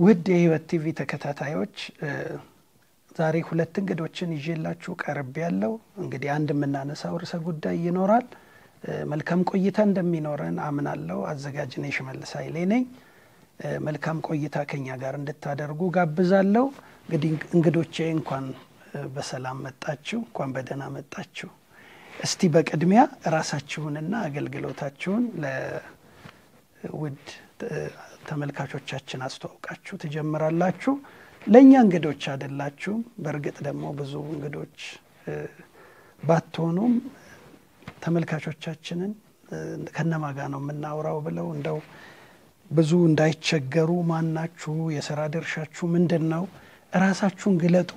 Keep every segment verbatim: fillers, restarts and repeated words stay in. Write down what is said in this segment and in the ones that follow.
ውድ የህይወት ቲቪ ተከታታዮች ዛሬ ሁለት እንግዶችን ይዤላችሁ ቀርብ ያለው እንግዲህ አንድ ምናነሳው ርዕሰ ጉዳይ ይኖራል መልካም ቆይታ እንደሚኖረን አምናለሁ አዘጋጅ ነኝ ሽመልስ ኃይሌ ነኝ መልካም ቆይታ ከኛ ጋር እንድታደርጉ ጋብዛለሁ እንግዲህ እንግዶቼ እንኳን በሰላም መጣችሁ እንኳን በደህና መጣችሁ እስቲ በቅድሚያ ራሳችሁንና አገልግሎታችሁን ለውድ ተመልካቾቻችን አስተዋውቃችሁ ተጀምራላችሁ ለኛ እንግዶች አይደላችሁ በርግጥ ደግሞ ብዙ እንግዶች ባትሆኑም ተመልካቾቻችንን ከነማጋ ነው የምናወራው ብለው እንደው ብዙ እንዳይቸገሩ ማናችሁ የሥራ ድርሻችሁ ምንድነው ራሳችሁን ግለጡ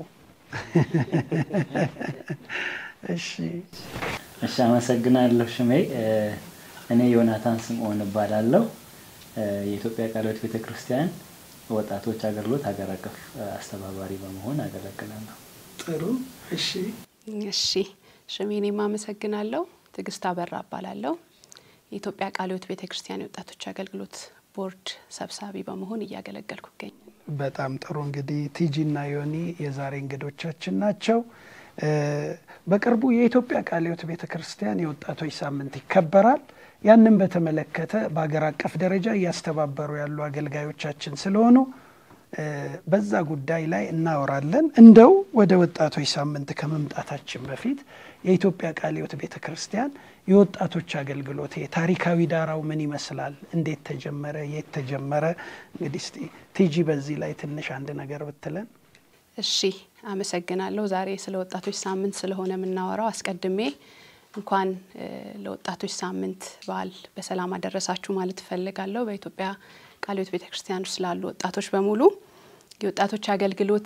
እሺ እሺ አመሰግናለሁ ሽሜ እኔ ዮናታን ስምዖን እባላለሁ የኢትዮጵያ ቃለ ሕይወት ቤተክርስቲያን ወጣቶች አገልግሎት ሀገር አቀፍ አስተባባሪ በመሆን አገለግላለሁ ጥሩ እሺ እሺ ሽሜኔ ማመሰግናለሁ ትግስት አበራ እባላለሁ የኢትዮጵያ ቃለ ሕይወት ቤተክርስቲያን ወጣቶች አገልግሎት ቦርድ ሰብሳቢ በመሆን እያገለገልኩ ገኝ በጣም ጥሩ እንግዲህ ቲጂና ዮኒ የዛሬ እንግዶቻችን ናቸው በቅርቡ የኢትዮጵያ ቃለ ሕይወት ቤተክርስቲያን የወጣቶች ሳምንት ይከበራል ያንን በተመለከተ በአገር አቀፍ ደረጃ ያስተባበሩ ያሉ አገልጋዮቻችን ስለሆኑ በዛ ጉዳይ ላይ እናወራለን እንደው ወደ ወጣቶች ሳምንት ከመምጣታችን በፊት የኢትዮጵያ ቃለ ሕይወት ቤተክርስቲያን የወጣቶች አገልግሎት ታሪካዊ ዳራው ምን ይመስላል እንዴት ተጀመረ የት ተጀመረ እንግዲህ እስቲ ቲጂ በዚህ ላይ ትንሽ አንድ ነገር ብትለን እሺ አመሰግናለሁ ዛሬ ስለ ወጣቶች ሳምንት ስለሆነ ምናወራው አስቀድሜ እንኳን ለወጣቶች ሳምንት በዓል በሰላም አደረሳችሁ ማለት ፈልጋለሁ በኢትዮጵያ ቃለ ሕይወት ቤተክርስቲያን ውስጥ ላሉ ወጣቶች በሙሉ የወጣቶች አገልግሎት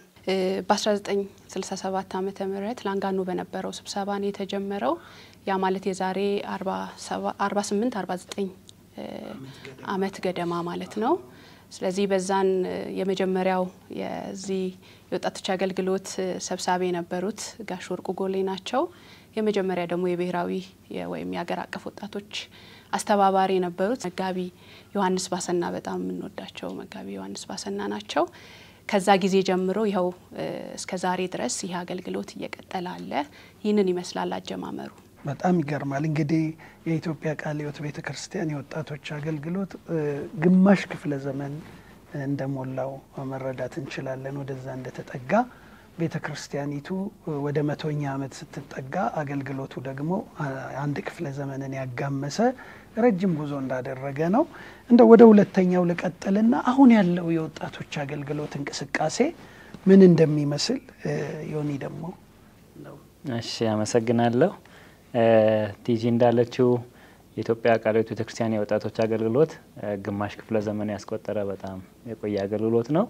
በ1967 ዓመተ ምህረት ላንጋኖ በነበረው ስብሰባ ነው የተጀመረው ያ ማለት የዛሬ አርባ ስምንት አርባ ዘጠኝ አመት ገደማ ማለት ነው ስለዚህ በዛን የመጀመሪያው የዚህ የወጣቶች አገልግሎት ሰብሳቢ የነበሩት ጋሽ ወርቁ ጎሌ ናቸው የመጀመሪያ ደግሞ የብሔራዊ ወይም የሀገር አቀፍ ወጣቶች አስተባባሪ የነበሩት መጋቢ ዮሐንስ ባሰና በጣም እንወዳቸው መጋቢ ዮሐንስ ባሰና ናቸው ከዛ ጊዜ ጀምሮ ይሄው እስከ ዛሬ ድረስ ይሄ አገልግሎት እየቀጠለ አለ ይህንን ይመስላል አጀማመሩ በጣም ይገርማል እንግዲህ የኢትዮጵያ ቃለ ሕይወት ቤተክርስቲያን የወጣቶች አገልግሎት ግማሽ ክፍለ ዘመን እንደሞላው መረዳት እንችላለን ወደዛ እንደተጠጋ ቤተክርስቲያኒቱ ወደ መቶኛ አመት ስትጠጋ አገልግሎቱ ደግሞ አንድ ክፍለ ዘመንን ያጋመሰ ረጅም ጉዞ እንዳደረገ ነው እንደ ወደ ሁለተኛው ለቀጠልና አሁን ያለው የወጣቶች አገልግሎት እንቅስቃሴ ምን እንደሚመስል ዮኒ ደግሞ እሺ አመሰግናለሁ ቲጂ እንዳለችው የኢትዮጵያ ቃለ ሕይወት ቤተክርስቲያን የወጣቶች አገልግሎት ግማሽ ክፍለ ዘመን ያስቆጠረ በጣም የቆየ አገልግሎት ነው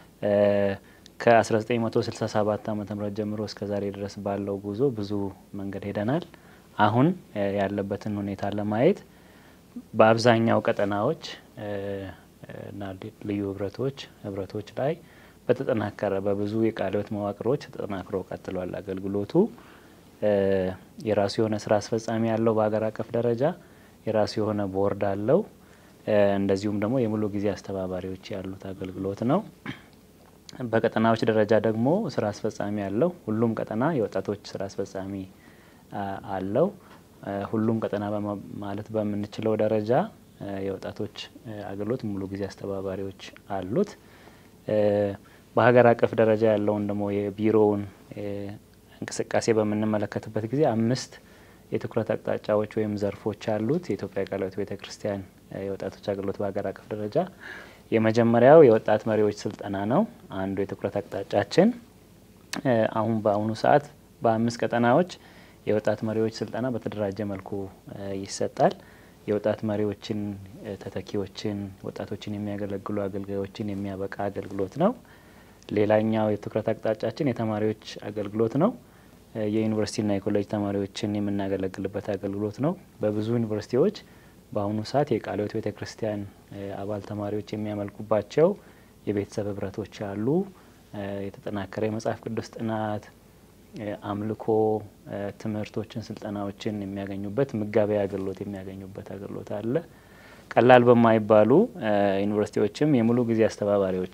ከ1967 ዓመተ ምህረት ጀምሮ እስከ ዛሬ ድረስ ባለው ጉዞ ብዙ መንገድ ሄደናል አሁን ያለበትን ሁኔታ ለማየት በአብዛኛው ቀጠናዎች እና ልዩ ህብረቶች ህብረቶች ላይ በተጠናከረ በብዙ የቃለ ሕይወት መዋቅሮች ተጠናክሮ ቀጥሏል አገልግሎቱ የራሱ የሆነ ስራ አስፈጻሚ ያለው በአገር አቀፍ ደረጃ የራሱ የሆነ ቦርድ አለው እንደዚሁም ደግሞ የሙሉ ጊዜ አስተባባሪዎች ያሉት አገልግሎት ነው በቀጠናዎች ደረጃ ደግሞ ስራ አስፈጻሚ ያለው ሁሉም ቀጠና የወጣቶች ስራ አስፈጻሚ አለው ሁሉም ቀጠና ማለት በመንችለው ደረጃ የወጣቶች አገልግሎት ሙሉ ጊዜ አስተባባሪዎች አሉት በሀገር አቀፍ ደረጃ ያለውን ደግሞ የቢሮውን እንቅስቃሴ በመንመለከትበት ጊዜ አምስት የትኩረት አቅጣጫዎች ወይም ዘርፎች አሉት የኢትዮጵያ ቃለ ሕይወት ቤተክርስቲያን የወጣቶች አገልግሎት በሀገር አቀፍ ደረጃ የመጀመሪያው የወጣት መሪዎች ስልጠና ነው አንዱ የትኩረት አቅጣጫችን አሁን በአሁኑ ሰዓት በአምስት ቀጠናዎች የወጣት መሪዎች ስልጠና በተደራጀ መልኩ ይሰጣል የወጣት መሪዎችን ተተኪዎችን ወጣቶችን የሚያገለግሉ አገልጋዮችን የሚያበቃ አገልግሎት ነው ሌላኛው የትኩረት አቅጣጫችን የተማሪዎች አገልግሎት ነው የዩኒቨርሲቲና የኮሌጅ ተማሪዎችን የምናገለግልበት አገልግሎት ነው በብዙ ዩኒቨርሲቲዎች በአሁኑ ሰዓት የቃለ ሕይወት ቤተክርስቲያን አባል ተማሪዎች የሚያመልኩባቸው የቤተሰብ ህብረቶች አሉ የተጠናከረ የመጽሐፍ ቅዱስ ጥናት አምልኮ ትምህርቶችን ስልጠናዎችን የሚያገኙበት ምጋቢያ አገልግሎት የሚያገኙበት አገልግሎት አለ ቀላል በማይባሉ ዩኒቨርሲቲዎችም የሙሉ ጊዜ አስተባባሪዎች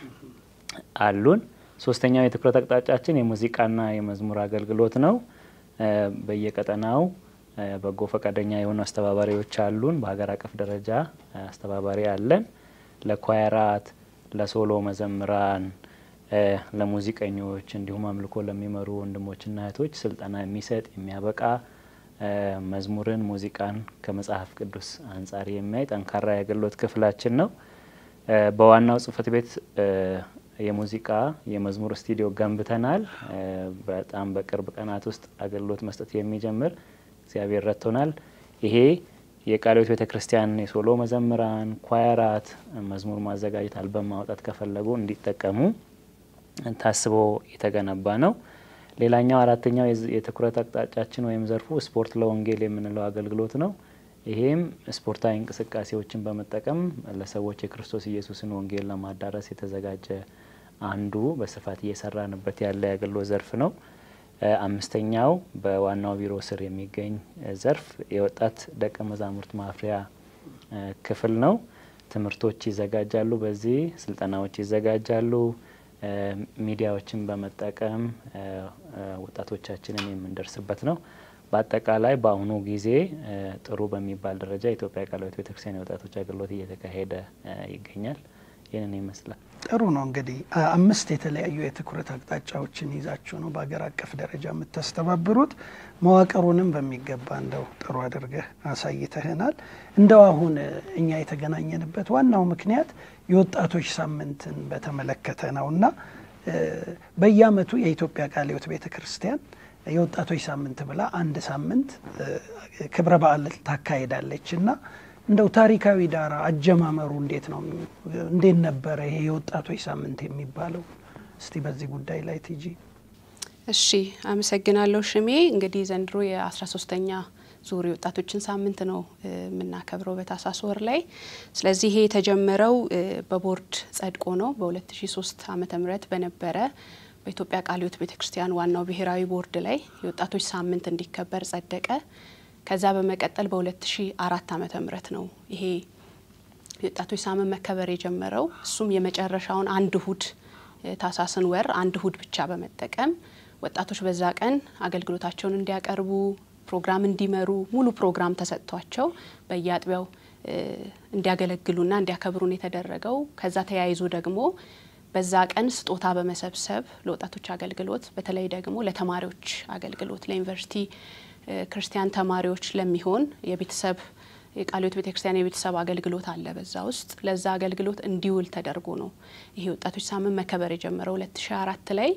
አሉን። ሶስተኛው የትኩረት አቅጣጫችን የሙዚቃና የመዝሙር አገልግሎት ነው። በየቀጠናው በጎ ፈቃደኛ የሆኑ አስተባባሪዎች አሉን። በሀገር አቀፍ ደረጃ አስተባባሪ አለን። ለኳየራት፣ ለሶሎ መዘምራን፣ ለሙዚቀኞች እንዲሁም አምልኮ ለሚመሩ ወንድሞችና እህቶች ስልጠና የሚሰጥ የሚያበቃ መዝሙርን፣ ሙዚቃን ከመጽሐፍ ቅዱስ አንጻር የሚያይ ጠንካራ የአገልግሎት ክፍላችን ነው። በዋናው ጽህፈት ቤት የሙዚቃ የመዝሙር ስቱዲዮ ገንብተናል። በጣም በቅርብ ቀናት ውስጥ አገልግሎት መስጠት የሚጀምር እግዚአብሔር ረድቶናል። ይሄ የቃለ ሕይወት ቤተክርስቲያን የሶሎ መዘምራን፣ ኳየራት መዝሙር ማዘጋጀት፣ አልበም ማውጣት ከፈለጉ እንዲጠቀሙ ታስቦ የተገነባ ነው። ሌላኛው አራተኛው የትኩረት አቅጣጫችን ወይም ዘርፉ ስፖርት ለወንጌል የምንለው አገልግሎት ነው። ይሄም ስፖርታዊ እንቅስቃሴዎችን በመጠቀም ለሰዎች የክርስቶስ ኢየሱስን ወንጌል ለማዳረስ የተዘጋጀ አንዱ በስፋት እየሰራንበት ያለ የአገልግሎት ዘርፍ ነው። አምስተኛው በዋናው ቢሮ ስር የሚገኝ ዘርፍ የወጣት ደቀ መዛሙርት ማፍሪያ ክፍል ነው። ትምህርቶች ይዘጋጃሉ፣ በዚህ ስልጠናዎች ይዘጋጃሉ። ሚዲያዎችን በመጠቀም ወጣቶቻችንን የምንደርስበት ነው። በአጠቃላይ በአሁኑ ጊዜ ጥሩ በሚባል ደረጃ የኢትዮጵያ ቃለ ሕይወት ቤተክርስቲያን የወጣቶች አገልግሎት እየተካሄደ ይገኛል። ይህንን ይመስላል። ጥሩ ነው። እንግዲህ አምስት የተለያዩ የትኩረት አቅጣጫዎችን ይዛችሁ ነው በአገር አቀፍ ደረጃ የምታስተባብሩት። መዋቅሩንም በሚገባ እንደው ጥሩ አድርገህ አሳይተህናል። እንደው አሁን እኛ የተገናኘንበት ዋናው ምክንያት የወጣቶች ሳምንትን በተመለከተ ነውና በየአመቱ የኢትዮጵያ ቃለ ሕይወት ቤተክርስቲያን የወጣቶች ሳምንት ብላ አንድ ሳምንት ክብረ በዓል ታካሂዳለች እና እንደው ታሪካዊ ዳራ አጀማመሩ እንዴት ነው? እንዴት ነበረ ይሄ የወጣቶች ሳምንት የሚባለው? እስቲ በዚህ ጉዳይ ላይ ቲጂ። እሺ፣ አመሰግናለሁ ሽሜ። እንግዲህ ዘንድሮ የ13ኛ ዙር የወጣቶችን ሳምንት ነው የምናከብረው በታህሳስ ወር ላይ። ስለዚህ ይሄ የተጀመረው በቦርድ ጸድቆ ነው በሁለት ሺ ሶስት ዓመተ ምህረት በነበረ በኢትዮጵያ ቃለ ሕይወት ቤተክርስቲያን ዋናው ብሔራዊ ቦርድ ላይ የወጣቶች ሳምንት እንዲከበር ጸደቀ። ከዛ በመቀጠል በሁለት ሺ አራት ዓመተ ምህረት ነው ይሄ የወጣቶች ሳምንት መከበር የጀመረው። እሱም የመጨረሻውን አንድ እሁድ ታህሳስን ወር አንድ እሁድ ብቻ በመጠቀም ወጣቶች በዛ ቀን አገልግሎታቸውን እንዲያቀርቡ፣ ፕሮግራም እንዲመሩ፣ ሙሉ ፕሮግራም ተሰጥቷቸው በየአጥቢያው እንዲያገለግሉና እንዲያከብሩን የተደረገው። ከዛ ተያይዞ ደግሞ በዛ ቀን ስጦታ በመሰብሰብ ለወጣቶች አገልግሎት በተለይ ደግሞ ለተማሪዎች አገልግሎት ለዩኒቨርሲቲ ክርስቲያን ተማሪዎች ለሚሆን የቤተሰብ የቃለ ሕይወት ቤተክርስቲያን የቤተሰብ አገልግሎት አለ። በዛ ውስጥ ለዛ አገልግሎት እንዲውል ተደርጎ ነው ይሄ ወጣቶች ሳምንት መከበር የጀመረው ሁለት ሺ አራት ላይ።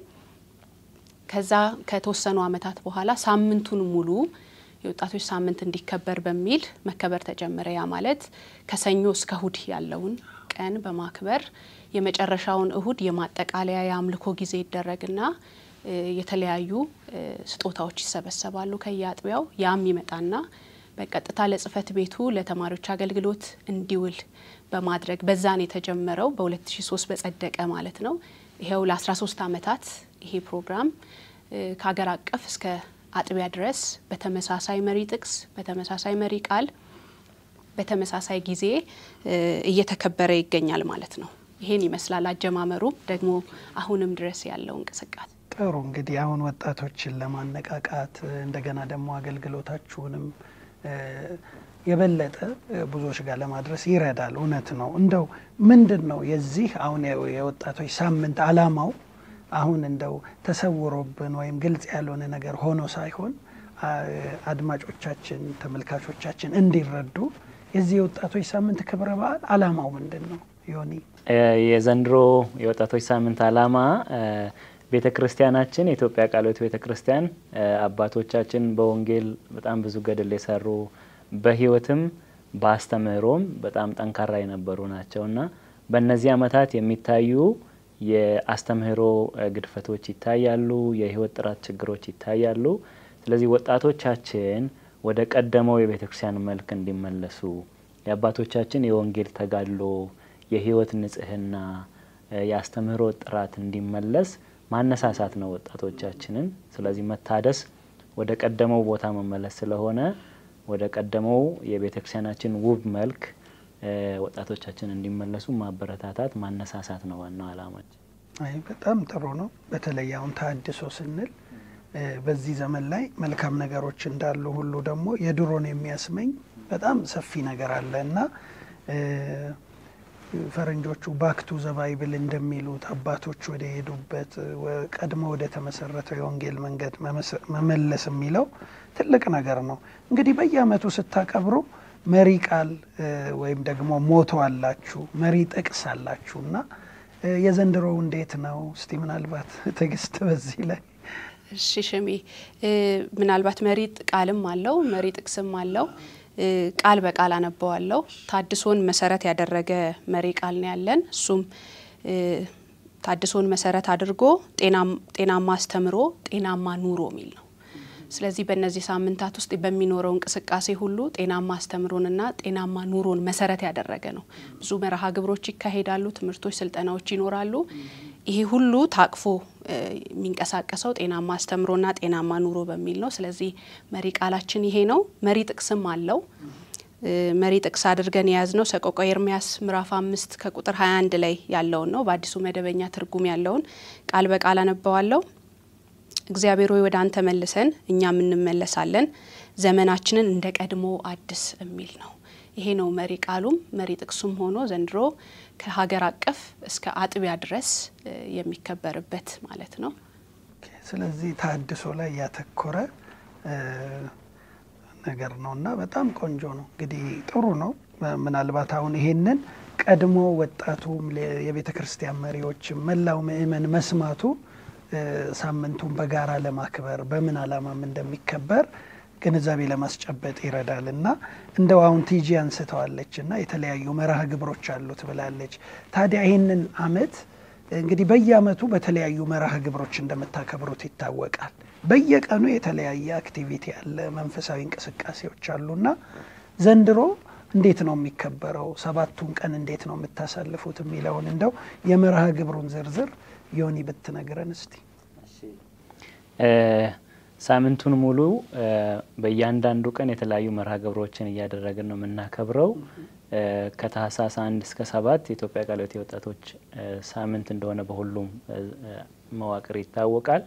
ከዛ ከተወሰኑ አመታት በኋላ ሳምንቱን ሙሉ የወጣቶች ሳምንት እንዲከበር በሚል መከበር ተጀመረ። ያ ማለት ከሰኞ እስከ እሁድ ያለውን ቀን በማክበር የመጨረሻውን እሁድ የማጠቃለያ የአምልኮ ጊዜ ይደረግና የተለያዩ ስጦታዎች ይሰበሰባሉ ከያጥቢያው። ያም ይመጣና በቀጥታ ለጽፈት ቤቱ ለተማሪዎች አገልግሎት እንዲውል በማድረግ በዛን የተጀመረው በሁለት ሺ ሶስት በጸደቀ ማለት ነው። ይሄው ለ13 አመታት ይሄ ፕሮግራም ከሀገር አቀፍ እስከ አጥቢያ ድረስ በተመሳሳይ መሪ ጥቅስ፣ በተመሳሳይ መሪ ቃል፣ በተመሳሳይ ጊዜ እየተከበረ ይገኛል ማለት ነው። ይሄን ይመስላል አጀማመሩ ደግሞ አሁንም ድረስ ያለው እንቅስቃሴ። ጥሩ እንግዲህ አሁን ወጣቶችን ለማነቃቃት እንደገና ደግሞ አገልግሎታችሁንም የበለጠ ብዙዎች ጋር ለማድረስ ይረዳል። እውነት ነው። እንደው ምንድነው የዚህ አሁን የወጣቶች ሳምንት አላማው? አሁን እንደው ተሰውሮብን ወይም ግልጽ ያልሆነ ነገር ሆኖ ሳይሆን አድማጮቻችን ተመልካቾቻችን እንዲረዱ የዚህ የወጣቶች ሳምንት ክብረ በዓል አላማው ምንድነው? ዮኒ፣ የዘንድሮ የወጣቶች ሳምንት አላማ ቤተክርስቲያናችን የኢትዮጵያ ቃለ ሕይወት ቤተክርስቲያን አባቶቻችን በወንጌል በጣም ብዙ ገድል የሰሩ በህይወትም በአስተምህሮም በጣም ጠንካራ የነበሩ ናቸውና በእነዚህ አመታት የሚታዩ የአስተምህሮ ግድፈቶች ይታያሉ፣ የህይወት ጥራት ችግሮች ይታያሉ። ስለዚህ ወጣቶቻችን ወደ ቀደመው የቤተክርስቲያን መልክ እንዲመለሱ የአባቶቻችን የወንጌል ተጋድሎ፣ የህይወት ንጽህና፣ የአስተምህሮ ጥራት እንዲመለስ ማነሳሳት ነው ወጣቶቻችንን። ስለዚህ መታደስ ወደ ቀደመው ቦታ መመለስ ስለሆነ ወደ ቀደመው የቤተክርስቲያናችን ውብ መልክ ወጣቶቻችን እንዲመለሱ ማበረታታት ማነሳሳት ነው ዋናው ዓላማችን። አይ በጣም ጥሩ ነው። በተለይ አሁን ተሐድሶ ስንል በዚህ ዘመን ላይ መልካም ነገሮች እንዳሉ ሁሉ ደግሞ የድሮን የሚያስመኝ በጣም ሰፊ ነገር አለና ፈረንጆቹ ባክ ቱ ዘ ባይብል እንደሚሉት አባቶች ወደ ሄዱበት ቀድሞ ወደ ተመሰረተው የወንጌል መንገድ መመለስ የሚለው ትልቅ ነገር ነው። እንግዲህ በየአመቱ ስታከብሩ መሪ ቃል ወይም ደግሞ ሞቶ አላችሁ፣ መሪ ጥቅስ አላችሁና የዘንድሮው እንዴት ነው? እስቲ ምናልባት ትግስት በዚህ ላይ እሺ ሽሚ ምናልባት መሪ ቃልም አለው መሪ ጥቅስም አለው። ቃል በቃል አነበዋለሁ። ታድሶን መሰረት ያደረገ መሪ ቃል ነው ያለን። እሱም ታድሶን መሰረት አድርጎ ጤናማ አስተምሮ ጤናማ ኑሮ የሚል ነው። ስለዚህ በእነዚህ ሳምንታት ውስጥ በሚኖረው እንቅስቃሴ ሁሉ ጤናማ አስተምሮንና ጤናማ ኑሮን መሰረት ያደረገ ነው። ብዙ መርሃ ግብሮች ይካሄዳሉ፣ ትምህርቶች፣ ስልጠናዎች ይኖራሉ። ይሄ ሁሉ ታቅፎ የሚንቀሳቀሰው ጤናማ አስተምሮና ጤናማ ኑሮ በሚል ነው። ስለዚህ መሪ ቃላችን ይሄ ነው። መሪ ጥቅስም አለው። መሪ ጥቅስ አድርገን የያዝነው ሰቆቃወ ኤርምያስ ምዕራፍ አምስት ከቁጥር ሃያ አንድ ላይ ያለውን ነው። በአዲሱ መደበኛ ትርጉም ያለውን ቃል በቃል አነበዋለሁ። እግዚአብሔር ሆይ ወደ አንተ መልሰን እኛም እንመለሳለን፣ ዘመናችንን እንደ ቀድሞ አድስ የሚል ነው። ይሄ ነው መሪ ቃሉም መሪ ጥቅሱም ሆኖ ዘንድሮ ከሀገር አቀፍ እስከ አጥቢያ ድረስ የሚከበርበት ማለት ነው። ስለዚህ ተሐድሶ ላይ ያተኮረ ነገር ነውና በጣም ቆንጆ ነው። እንግዲህ ጥሩ ነው። ምናልባት አሁን ይሄንን ቀድሞ ወጣቱም የቤተክርስቲያን መሪዎች መላው ምእመን መስማቱ ሳምንቱን በጋራ ለማክበር በምን ዓላማም እንደሚከበር ግንዛቤ ለማስጨበጥ ይረዳልና እንደው አሁን ቲጂ አንስተዋለችና የተለያዩ መርሃ ግብሮች አሉት ብላለች። ታዲያ ይሄንን አመት እንግዲህ በየአመቱ በተለያዩ መርሃ ግብሮች እንደምታከብሩት ይታወቃል። በየቀኑ የተለያየ አክቲቪቲ አለ፣ መንፈሳዊ እንቅስቃሴዎች አሉና ዘንድሮ እንዴት ነው የሚከበረው? ሰባቱን ቀን እንዴት ነው የምታሳልፉት የሚለውን እንደው የመርሃ ግብሩን ዝርዝር ዮኒ ብትነግረን እስቲ። ሳምንቱን ሙሉ በእያንዳንዱ ቀን የተለያዩ መርሃ ግብሮችን እያደረግን ነው የምናከብረው። ከታህሳስ አንድ እስከ ሰባት የኢትዮጵያ ቃለ ሕይወት ወጣቶች ሳምንት እንደሆነ በሁሉም መዋቅር ይታወቃል።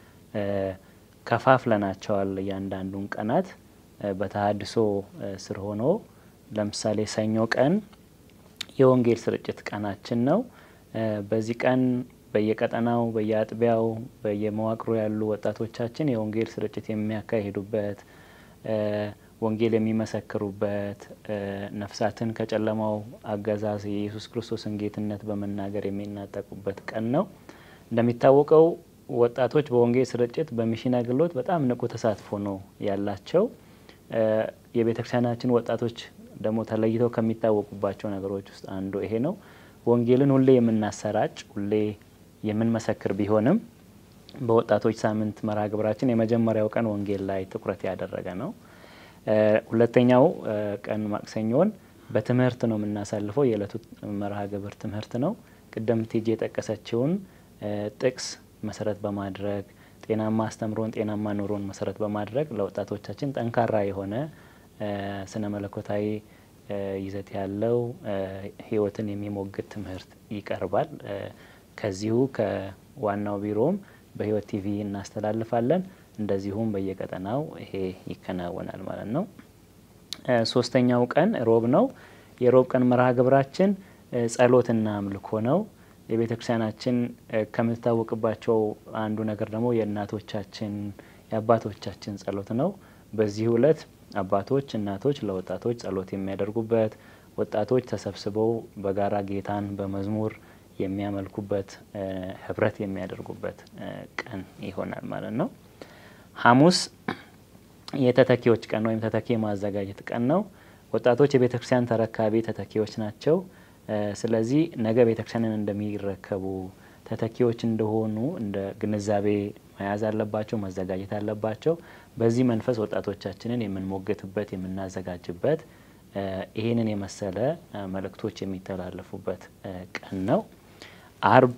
ከፋፍለናቸዋል እያንዳንዱን ቀናት በተሐድሶ ስር ሆኖ። ለምሳሌ ሰኞ ቀን የወንጌል ስርጭት ቀናችን ነው። በዚህ ቀን በየቀጠናው በየአጥቢያው በየመዋቅሩ ያሉ ወጣቶቻችን የወንጌል ስርጭት የሚያካሂዱበት፣ ወንጌል የሚመሰክሩበት፣ ነፍሳትን ከጨለማው አገዛዝ የኢየሱስ ክርስቶስን ጌትነት በመናገር የሚናጠቁበት ቀን ነው። እንደሚታወቀው ወጣቶች በወንጌል ስርጭት በሚሽን አገልግሎት በጣም ንቁ ተሳትፎ ነው ያላቸው። የቤተክርስቲያናችን ወጣቶች ደግሞ ተለይተው ከሚታወቁባቸው ነገሮች ውስጥ አንዱ ይሄ ነው። ወንጌልን ሁሌ የምናሰራጭ ሁሌ የምንመሰክር ቢሆንም በወጣቶች ሳምንት መርሃ ግብራችን የመጀመሪያው ቀን ወንጌል ላይ ትኩረት ያደረገ ነው። ሁለተኛው ቀን ማክሰኞን በትምህርት ነው የምናሳልፈው። የዕለቱ መርሃ ግብር ትምህርት ነው። ቅድም ቲጂ የጠቀሰችውን ጥቅስ መሰረት በማድረግ ጤናማ አስተምሮን ጤናማ ኑሮን መሰረት በማድረግ ለወጣቶቻችን ጠንካራ የሆነ ስነ መለኮታዊ ይዘት ያለው ህይወትን የሚሞግት ትምህርት ይቀርባል። ከዚሁ ከዋናው ቢሮም በህይወት ቲቪ እናስተላልፋለን። እንደዚሁም በየቀጠናው ይሄ ይከናወናል ማለት ነው። ሶስተኛው ቀን ሮብ ነው። የሮብ ቀን መርሃ ግብራችን ጸሎትና አምልኮ ነው። የቤተክርስቲያናችን ከምትታወቅባቸው አንዱ ነገር ደግሞ የእናቶቻችን የአባቶቻችን ጸሎት ነው። በዚህ ዕለት አባቶች እናቶች ለወጣቶች ጸሎት የሚያደርጉበት፣ ወጣቶች ተሰብስበው በጋራ ጌታን በመዝሙር የሚያመልኩበት፣ ህብረት የሚያደርጉበት ቀን ይሆናል ማለት ነው። ሐሙስ የተተኪዎች ቀን ወይም ተተኪ ማዘጋጀት ቀን ነው። ወጣቶች የቤተክርስቲያን ተረካቢ ተተኪዎች ናቸው። ስለዚህ ነገ ቤተክርስቲያንን እንደሚረከቡ ተተኪዎች እንደሆኑ እንደ ግንዛቤ መያዝ አለባቸው፣ መዘጋጀት አለባቸው። በዚህ መንፈስ ወጣቶቻችንን የምንሞግትበት የምናዘጋጅበት ይሄንን የመሰለ መልእክቶች የሚተላለፉበት ቀን ነው። አርብ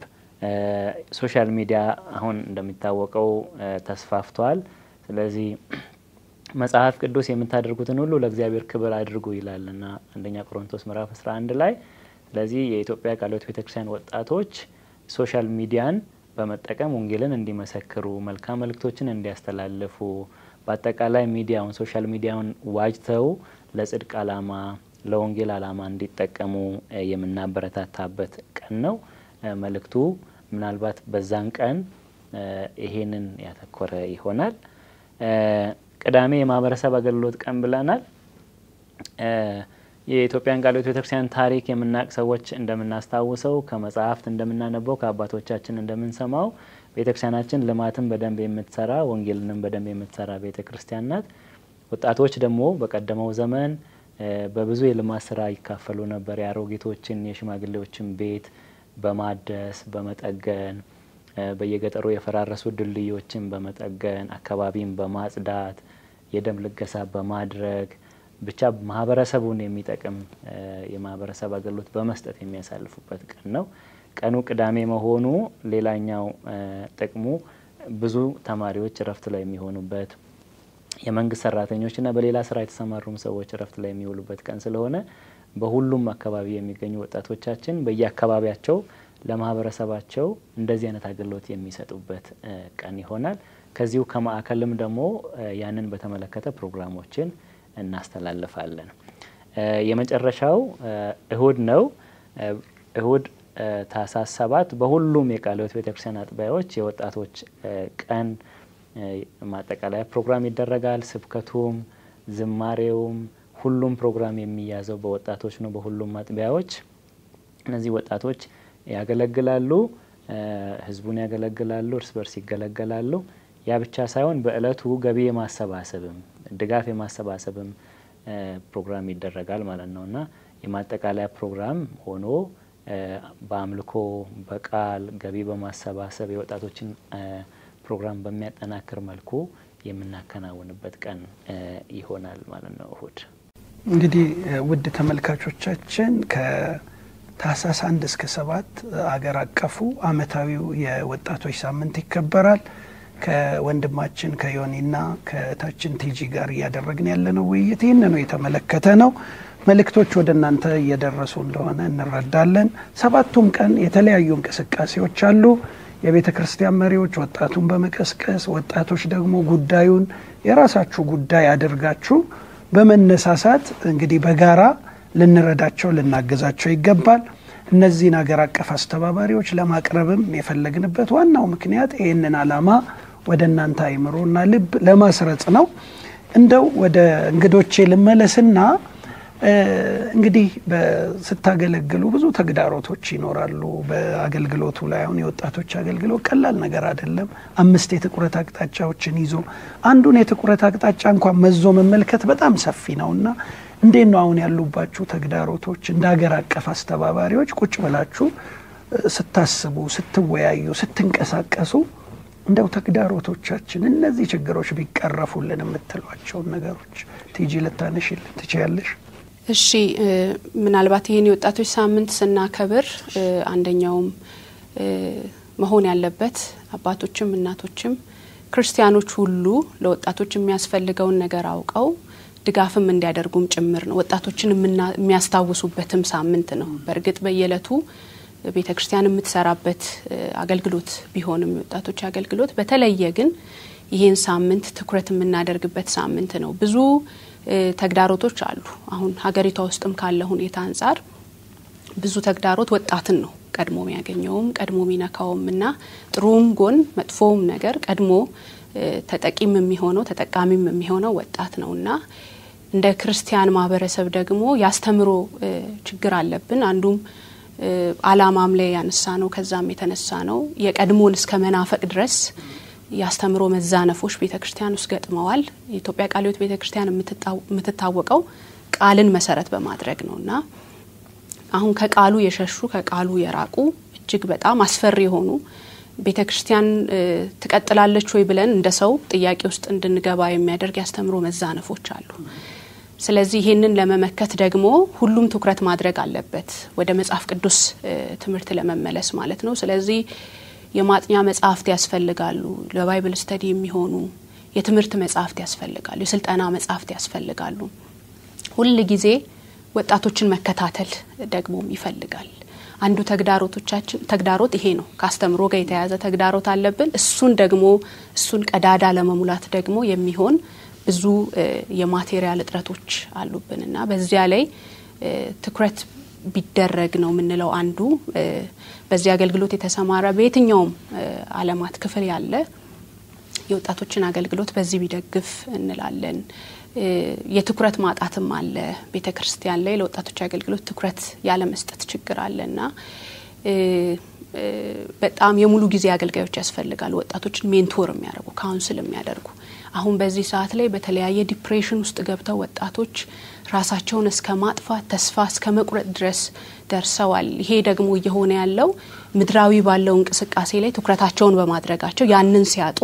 ሶሻል ሚዲያ አሁን እንደሚታወቀው ተስፋፍቷል። ስለዚህ መጽሐፍ ቅዱስ የምታደርጉትን ሁሉ ለእግዚአብሔር ክብር አድርጉ ይላልና አንደኛ ቆሮንቶስ ምዕራፍ አስራ አንድ ላይ። ስለዚህ የኢትዮጵያ ቃለ ሕይወት ቤተክርስቲያን ወጣቶች ሶሻል ሚዲያን በመጠቀም ወንጌልን እንዲመሰክሩ መልካም መልእክቶችን እንዲያስተላልፉ በአጠቃላይ ሚዲያውን ሶሻል ሚዲያውን ዋጅተው ለጽድቅ ዓላማ ለወንጌል ዓላማ እንዲጠቀሙ የምናበረታታበት ቀን ነው። መልእክቱ ምናልባት በዛን ቀን ይሄንን ያተኮረ ይሆናል። ቅዳሜ የማህበረሰብ አገልግሎት ቀን ብለናል። የኢትዮጵያን ቃለ ሕይወት ቤተክርስቲያን ታሪክ የምናቅ ሰዎች እንደምናስታውሰው ከመጽሐፍት እንደምናነበው ከአባቶቻችን እንደምንሰማው ቤተክርስቲያናችን ልማትን በደንብ የምትሰራ ወንጌልንም በደንብ የምትሰራ ቤተክርስቲያን ናት። ወጣቶች ደግሞ በቀደመው ዘመን በብዙ የልማት ስራ ይካፈሉ ነበር። የአሮጊቶችን የሽማግሌዎችን ቤት በማደስ በመጠገን በየገጠሩ የፈራረሱ ድልድዮችን በመጠገን አካባቢን በማጽዳት የደም ልገሳ በማድረግ ብቻ ማህበረሰቡን የሚጠቅም የማህበረሰብ አገልግሎት በመስጠት የሚያሳልፉበት ቀን ነው። ቀኑ ቅዳሜ መሆኑ ሌላኛው ጥቅሙ ብዙ ተማሪዎች ረፍት ላይ የሚሆኑበት የመንግስት ሰራተኞችና በሌላ ስራ የተሰማሩም ሰዎች ረፍት ላይ የሚውሉበት ቀን ስለሆነ በሁሉም አካባቢ የሚገኙ ወጣቶቻችን በየአካባቢያቸው ለማህበረሰባቸው እንደዚህ አይነት አገልግሎት የሚሰጡበት ቀን ይሆናል። ከዚሁ ከማዕከልም ደግሞ ያንን በተመለከተ ፕሮግራሞችን እናስተላልፋለን። የመጨረሻው እሁድ ነው። እሁድ ታህሳስ ሰባት በሁሉም የቃለ ሕይወት ቤተክርስቲያን አጥቢያዎች የወጣቶች ቀን ማጠቃለያ ፕሮግራም ይደረጋል። ስብከቱም ዝማሬውም ሁሉም ፕሮግራም የሚያዘው በወጣቶች ነው። በሁሉም አጥቢያዎች እነዚህ ወጣቶች ያገለግላሉ፣ ህዝቡን ያገለግላሉ፣ እርስ በርስ ይገለገላሉ። ያ ብቻ ሳይሆን በእለቱ ገቢ የማሰባሰብም ድጋፍ የማሰባሰብም ፕሮግራም ይደረጋል ማለት ነውና የማጠቃለያ ፕሮግራም ሆኖ በአምልኮ በቃል ገቢ በማሰባሰብ የወጣቶችን ፕሮግራም በሚያጠናክር መልኩ የምናከናውንበት ቀን ይሆናል ማለት ነው እሁድ። እንግዲህ ውድ ተመልካቾቻችን ከታህሳስ አንድ እስከ ሰባት አገር አቀፉ አመታዊው የወጣቶች ሳምንት ይከበራል። ከወንድማችን ከዮኒና ከታችን ቲጂ ጋር ያደረግን ያለነው ውይይት ይህን ነው የተመለከተ ነው። መልእክቶች ወደ እናንተ እየደረሱ እንደሆነ እንረዳለን። ሰባቱም ቀን የተለያዩ እንቅስቃሴዎች አሉ። የቤተ ክርስቲያን መሪዎች ወጣቱን በመቀስቀስ ወጣቶች ደግሞ ጉዳዩን የራሳችሁ ጉዳይ አድርጋችሁ በመነሳሳት እንግዲህ በጋራ ልንረዳቸው ልናገዛቸው ይገባል። እነዚህን ሀገር አቀፍ አስተባባሪዎች ለማቅረብም የፈለግንበት ዋናው ምክንያት ይህንን ዓላማ ወደ እናንተ አይምሮና ልብ ለማስረጽ ነው። እንደው ወደ እንግዶቼ ልመለስና እንግዲህ ስታገለግሉ ብዙ ተግዳሮቶች ይኖራሉ። በአገልግሎቱ ላይ አሁን የወጣቶች አገልግሎት ቀላል ነገር አይደለም። አምስት የትኩረት አቅጣጫዎችን ይዞ አንዱን የትኩረት አቅጣጫ እንኳን መዞ መመልከት በጣም ሰፊ ነውና እንዴት ነው አሁን ያሉባችሁ ተግዳሮቶች እንደ ሀገር አቀፍ አስተባባሪዎች ቁጭ ብላችሁ ስታስቡ ስትወያዩ ስትንቀሳቀሱ እንደው ተግዳሮቶቻችን እነዚህ ችግሮች ቢቀረፉልን የምትሏቸው ነገሮች ቲጂ ልታነሽልን ትችያለሽ? እሺ ምናልባት ይሄን የወጣቶች ሳምንት ስናከብር አንደኛውም መሆን ያለበት አባቶችም እናቶችም ክርስቲያኖች ሁሉ ለወጣቶች የሚያስፈልገውን ነገር አውቀው ድጋፍም እንዲያደርጉም ጭምር ነው። ወጣቶችን የሚያስታውሱበትም ሳምንት ነው። በእርግጥ በየለቱ ቤተክርስቲያን የምትሰራበት አገልግሎት ቢሆንም ወጣቶች አገልግሎት በተለየ ግን ይሄን ሳምንት ትኩረት የምናደርግበት ሳምንት ነው። ብዙ ተግዳሮቶች አሉ። አሁን ሀገሪቷ ውስጥም ካለ ሁኔታ አንፃር ብዙ ተግዳሮት ወጣትን ነው ቀድሞ የሚያገኘውም ቀድሞ ሚነካውምና ጥሩም ጎን መጥፎም ነገር ቀድሞ ተጠቂም የሚሆነው ተጠቃሚም የሚሆነው ወጣት ነውና እንደ ክርስቲያን ማህበረሰብ ደግሞ ያስተምሮ ችግር አለብን። አንዱም አላማም ላይ ያነሳ ነው ከዛም የተነሳ ነው የቀድሞን እስከ መናፈቅ ድረስ ያስተምሮ መዛነፎች ቤተክርስቲያን ውስጥ ገጥመዋል። የኢትዮጵያ ቃለ ሕይወት ቤተክርስቲያን የምትታወቀው ቃልን መሰረት በማድረግ ነውና አሁን ከቃሉ የሸሹ ከቃሉ የራቁ እጅግ በጣም አስፈሪ የሆኑ ቤተክርስቲያን ትቀጥላለች ወይ ብለን እንደሰው ጥያቄ ውስጥ እንድንገባ የሚያደርግ ያስተምሮ መዛነፎች አሉ። ስለዚህ ይሄንን ለመመከት ደግሞ ሁሉም ትኩረት ማድረግ አለበት ወደ መጽሐፍ ቅዱስ ትምህርት ለመመለስ ማለት ነው። ስለዚህ የማጥኛ መጽሐፍት ያስፈልጋሉ። ለባይብል ስተዲ የሚሆኑ የትምህርት መጻሕፍት ያስፈልጋሉ የስልጠና መጻሕፍት ያስፈልጋሉ ሁሉ ጊዜ ወጣቶችን መከታተል ደግሞ ይፈልጋል አንዱ ተግዳሮቶቻችን ተግዳሮት ይሄ ነው ካስተምሮ ጋር የተያዘ ተግዳሮት አለብን እሱን ደግሞ እሱን ቀዳዳ ለመሙላት ደግሞ የሚሆን ብዙ የማቴሪያል እጥረቶች አሉብንና በዚያ ላይ ትኩረት ቢደረግ ነው ምንለው አንዱ በዚህ አገልግሎት የተሰማራ በየትኛውም ዓለማት ክፍል ያለ የወጣቶችን አገልግሎት በዚህ ቢደግፍ እንላለን የትኩረት ማጣትም አለ ቤተክርስቲያን ላይ ለወጣቶች አገልግሎት ትኩረት ያለ መስጠት ችግር አለና በጣም የሙሉ ጊዜ አገልጋዮች ያስፈልጋሉ ወጣቶችን ሜንቶር የሚያደርጉ ካውንስል የሚያደርጉ አሁን በዚህ ሰዓት ላይ በተለያየ ዲፕሬሽን ውስጥ ገብተው ወጣቶች ራሳቸውን እስከ ማጥፋት ተስፋ እስከ መቁረጥ ድረስ ደርሰዋል ይሄ ደግሞ እየሆነ ያለው ምድራዊ ባለው እንቅስቃሴ ላይ ትኩረታቸውን በማድረጋቸው ያንን ሲያጡ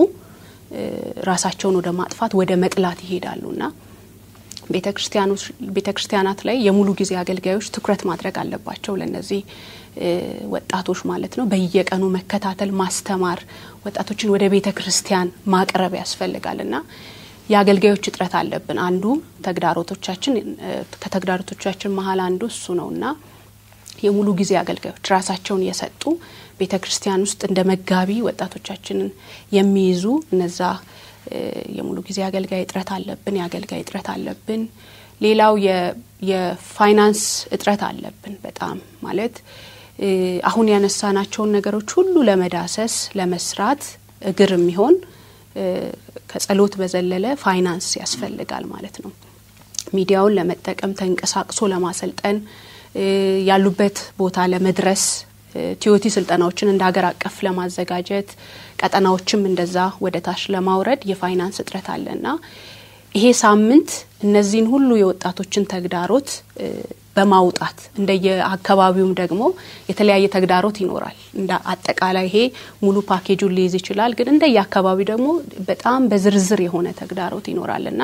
ራሳቸውን ወደ ማጥፋት ወደ መጥላት ይሄዳሉና ቤተክርስቲያኖች ቤተክርስቲያናት ላይ የሙሉ ጊዜ አገልጋዮች ትኩረት ማድረግ አለባቸው ለነዚህ ወጣቶች ማለት ነው በየቀኑ መከታተል ማስተማር ወጣቶችን ወደ ቤተክርስቲያን ማቅረብ ያስፈልጋልና የአገልጋዮች እጥረት አለብን አንዱ ተግዳሮቶቻችን ከተግዳሮቶቻችን መሃል አንዱ እሱ ነውና የሙሉ ጊዜ አገልጋዮች ራሳቸውን የሰጡ ቤተክርስቲያን ውስጥ እንደ መጋቢ ወጣቶቻችንን የሚይዙ እነዛ የሙሉ ጊዜ አገልጋይ እጥረት አለብን ያገልጋይ እጥረት አለብን ሌላው የፋይናንስ እጥረት አለብን በጣም ማለት አሁን ያነሳናቸው ነገሮች ሁሉ ለመዳሰስ ለመስራት እግር የሚሆን ከጸሎት በዘለለ ፋይናንስ ያስፈልጋል ማለት ነው ሚዲያውን ለመጠቀም ተንቀሳቅሶ ለማሰልጠን ያሉበት ቦታ ለመድረስ ቲዮቲ ስልጠናዎችን እንደ ሀገር አቀፍ ለማዘጋጀት ቀጠናዎችም እንደዛ ወደ ታች ለማውረድ የፋይናንስ እጥረት አለና ይሄ ሳምንት እነዚህን ሁሉ የወጣቶችን ተግዳሮት በማውጣት እንደየአካባቢውም ደግሞ የተለያየ ተግዳሮት ይኖራል እንደ አጠቃላይ ይሄ ሙሉ ፓኬጁን ሊይዝ ይችላል ግን እንደየአካባቢው ደግሞ በጣም በዝርዝር የሆነ ተግዳሮት ይኖራልና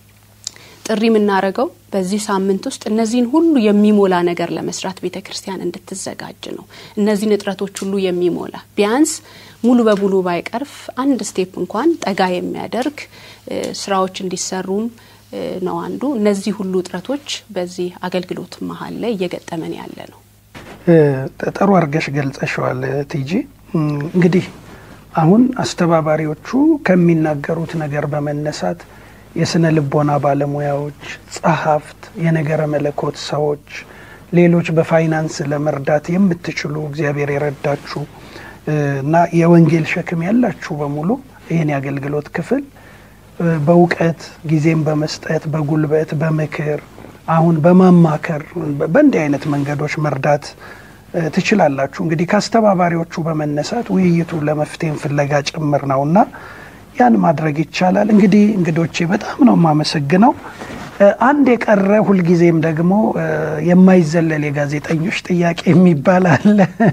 ጥሪ ምናረጋው በዚህ ሳምንት ውስጥ እነዚህን ሁሉ የሚሞላ ነገር ለመስራት ቤተክርስቲያን እንድትዘጋጅ ነው እነዚህን እጥረቶች ሁሉ የሚሞላ ቢያንስ ሙሉ በሙሉ ባይቀርፍ አንድ ስቴፕ እንኳን ጠጋ የሚያደርግ ስራዎች እንዲሰሩም ነው አንዱ እነዚህ ሁሉ እጥረቶች በዚህ አገልግሎት መሃል ላይ እየገጠመን ያለ ነው ተጠሩ አርገሽ ገልጸሻል ቲጂ እንግዲህ አሁን አስተባባሪዎቹ ከሚናገሩት ነገር በመነሳት የስነ ልቦና ባለሙያዎች ጸሐፍት የነገረ መለኮት ሰዎች ሌሎች በፋይናንስ ለመርዳት የምትችሉ እግዚአብሔር ይረዳችሁ እና የወንጌል ሸክም ያላችሁ በሙሉ ይሄን ያገልግሎት ክፍል በእውቀት ጊዜም በመስጠት በጉልበት በመከር አሁን በማማከር በእንዲህ አይነት መንገዶች መርዳት ትችላላችሁ እንግዲህ ካስተባባሪዎቹ በመነሳት ውይይቱ ለመፍትሄ ፍለጋ ጭምር ነውና ያን ማድረግ ይቻላል እንግዲህ እንግዶቼ በጣም ነው ማመሰግነው አንድ የቀረ ሁሉ ጊዜም ደግሞ የማይዘለል የጋዜጠኞች ጥያቄ የሚባል አለ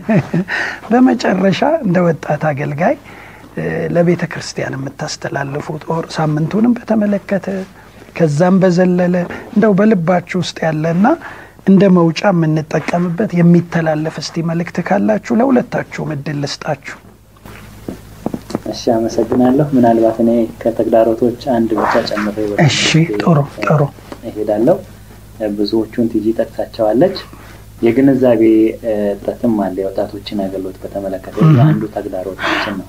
በመጨረሻ እንደ ወጣት አገልጋይ ለቤተ ክርስቲያን የምታስተላልፉት ኦር ሳምንቱንም በተመለከተ ከዛም በዘለለ እንደው በልባችሁ ውስጥ ያለና እንደ መውጫ የምንጠቀምበት የሚተላለፍ እስቲ መልእክት ካላችሁ ለሁለታችሁ ምድል ልስጣችሁ እሺ አመሰግናለሁ ምናልባት እኔ ከተግዳሮቶች አንድ ብቻ ጨምሬ ወደ እሺ ጥሩ ጥሩ እሄዳለሁ ብዙዎቹን ቲጂ ጠቅሳቸዋለች የግንዛቤ እጥረትም አለ የወጣቶችን አገልግሎት በተመለከተ አንዱ ተግዳሮታችን ነው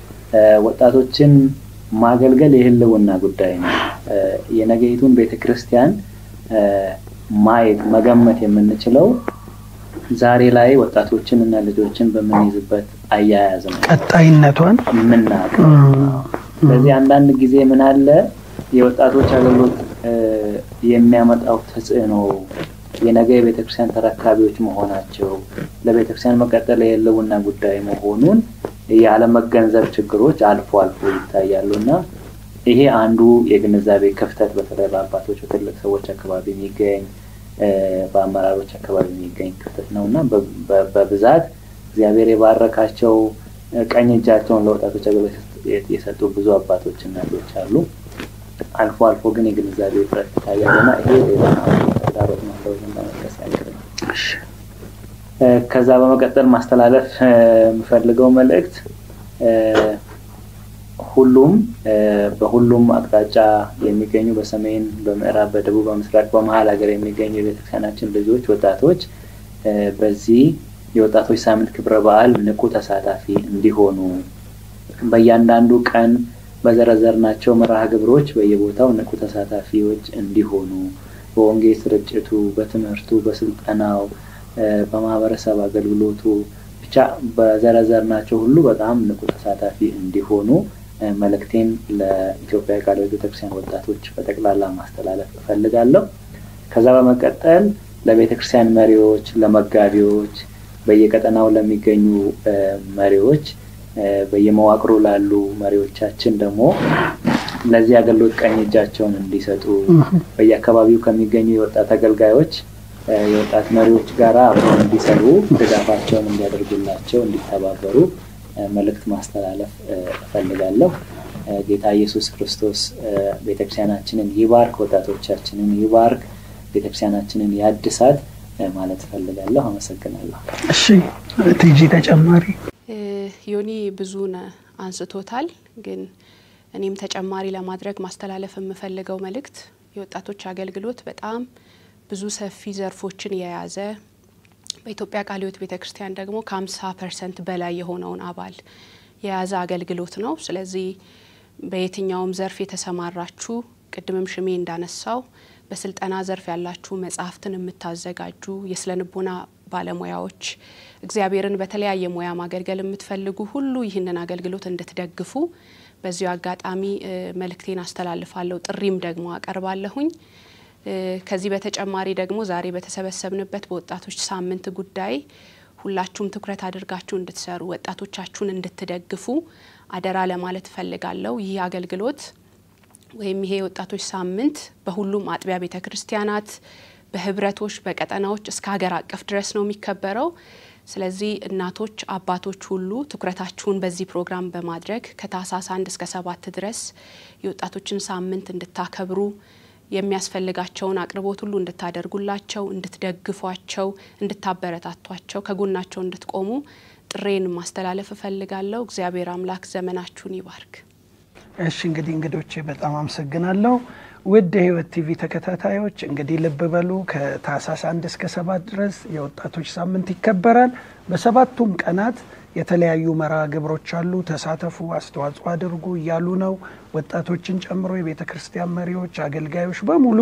ወጣቶችን ማገልገል የህልውና ጉዳይ ነው የነገይቱን ቤተክርስቲያን ማየት መገመት የምንችለው ዛሬ ላይ ወጣቶችን እና ልጆችን በመንይዝበት አያያዝ ነው ቀጣይነቷን ምናቅ ስለዚህ አንዳንድ ጊዜ ምን አለ የወጣቶች አገልግሎት የሚያመጣው ተጽዕኖ የነገ የቤተክርስቲያን ተረካቢዎች መሆናቸው ለቤተክርስቲያን መቀጠል የህልውና ጉዳይ መሆኑን ያለ መገንዘብ ችግሮች አልፎ አልፎ ይታያሉና ይሄ አንዱ የግንዛቤ ክፍተት በተለይ በአባቶች በትልቅ ሰዎች አካባቢ የሚገኝ በአመራሮች አካባቢ የሚገኝ ክፍተት ነውና በብዛት እግዚአብሔር የባረካቸው ቀኝ እጃቸውን ለወጣቶች አገልግሎት የሰጡ ብዙ አባቶችና ልጆች አሉ አልፎ አልፎ ግን የግንዛቤ እጥረት ይታያልና ይሄ ሌላ ተግዳሮት ነው ለማለት ያለው እሺ ከዛ በመቀጠል ማስተላለፍ የምፈልገው መልእክት ሁሉም በሁሉም አቅጣጫ የሚገኙ በሰሜን በምዕራብ በደቡብ በምስራቅ በመሃል ሀገር የሚገኙ የቤተክርስቲያናችን ልጆች ወጣቶች በዚህ የወጣቶች ሳምንት ክብረ በዓል ንቁ ተሳታፊ እንዲሆኑ በእያንዳንዱ ቀን በዘረዘርናቸው መርሃ ግብሮች በየቦታው ንቁ ተሳታፊዎች እንዲሆኑ በወንጌል ስርጭቱ በትምህርቱ በስልጠናው በማህበረሰብ አገልግሎቱ ብቻ በዘረዘርናቸው ሁሉ በጣም ንቁ ተሳታፊ እንዲሆኑ መልእክቴን ለኢትዮጵያ ቃለ ሕይወት ቤተክርስቲያን ወጣቶች በጠቅላላ ማስተላለፍ እፈልጋለሁ። ከዛ በመቀጠል ለቤተክርስቲያን መሪዎች ለመጋቢዎች በየቀጠናው ለሚገኙ መሪዎች በየመዋቅሩ ላሉ መሪዎቻችን ደግሞ ለዚህ አገልግሎት ቀኝ እጃቸውን እንዲሰጡ በየአካባቢው ከሚገኙ የወጣት አገልጋዮች የወጣት መሪዎች ጋር አብረው እንዲሰሩ ድጋፋቸውን እንዲያደርጉላቸው እንዲተባበሩ መልእክት ማስተላለፍ እፈልጋለሁ። ጌታ ኢየሱስ ክርስቶስ ቤተክርስቲያናችንን ይባርክ፣ ወጣቶቻችንን ይባርክ፣ ቤተክርስቲያናችንን ያድሳት ማለት እፈልጋለሁ። አመሰግናለሁ። እሺ ቲጂ ተጨማሪ ዮኒ ብዙን አንስቶታል፣ ግን እኔም ተጨማሪ ለማድረግ ማስተላለፍ የምፈልገው መልእክት የወጣቶች አገልግሎት በጣም ብዙ ሰፊ ዘርፎችን የያዘ በኢትዮጵያ ቃለ ሕይወት ቤተክርስቲያን ደግሞ ከ50 ፐርሰንት በላይ የሆነውን አባል የያዘ አገልግሎት ነው። ስለዚህ በየትኛውም ዘርፍ የተሰማራችሁ ቅድምም ሽሜ እንዳነሳው በስልጠና ዘርፍ ያላችሁ መጽሐፍትን የምታዘጋጁ የስለንቦና ባለሙያዎች እግዚአብሔርን በተለያየ ሙያ ማገልገል የምትፈልጉ ሁሉ ይህንን አገልግሎት እንድትደግፉ በዚሁ አጋጣሚ መልእክቴን አስተላልፋለሁ፣ ጥሪም ደግሞ አቀርባለሁኝ። ከዚህ በተጨማሪ ደግሞ ዛሬ በተሰበሰብንበት በወጣቶች ሳምንት ጉዳይ ሁላችሁም ትኩረት አድርጋችሁ እንድትሰሩ ወጣቶቻችሁን እንድትደግፉ አደራ ለማለት ፈልጋለሁ። ይህ አገልግሎት ወይም ይሄ ወጣቶች ሳምንት በሁሉም አጥቢያ ቤተክርስቲያናት በህብረቶች በቀጠናዎች እስከ ሀገር አቀፍ ድረስ ነው የሚከበረው። ስለዚህ እናቶች አባቶች ሁሉ ትኩረታችሁን በዚህ ፕሮግራም በማድረግ ከታህሳስ አንድ እስከ ሰባት ድረስ የወጣቶችን ሳምንት እንድታከብሩ የሚያስፈልጋቸውን አቅርቦት ሁሉ እንድታደርጉላቸው እንድትደግፏቸው እንድታበረታቷቸው ከጎናቸው እንድትቆሙ ጥሬን ማስተላለፍ እፈልጋለሁ። እግዚአብሔር አምላክ ዘመናችሁን ይባርክ። እሺ እንግዲህ እንግዶቼ በጣም አመሰግናለሁ። ውድ የህይወት ቲቪ ተከታታዮች እንግዲህ ልብ በሉ ከታህሳስ አንድ እስከ ሰባት ድረስ የወጣቶች ሳምንት ይከበራል። በሰባቱም ቀናት የተለያዩ መርሃ ግብሮች አሉ። ተሳተፉ፣ አስተዋጽኦ አድርጉ እያሉ ነው። ወጣቶችን ጨምሮ የቤተክርስቲያን መሪዎች አገልጋዮች በሙሉ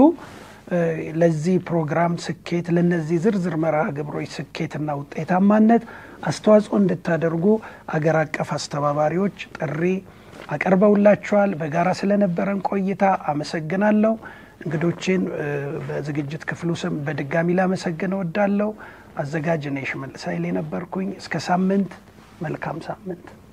ለዚህ ፕሮግራም ስኬት ለነዚህ ዝርዝር መርሃ ግብሮች ስኬትና ውጤታማነት አስተዋጽኦ እንድታደርጉ አገር አቀፍ አስተባባሪዎች ጥሪ አቀርበውላችኋል። በጋራ ስለነበረን ቆይታ አመሰግናለሁ። እንግዶችን በዝግጅት ክፍሉ ስም በድጋሚ ላመሰግን እወዳለሁ። አዘጋጅ ነኝ ሽመልስ ኃይሌ ነበርኩኝ። እስከ ሳምንት መልካም ሳምንት።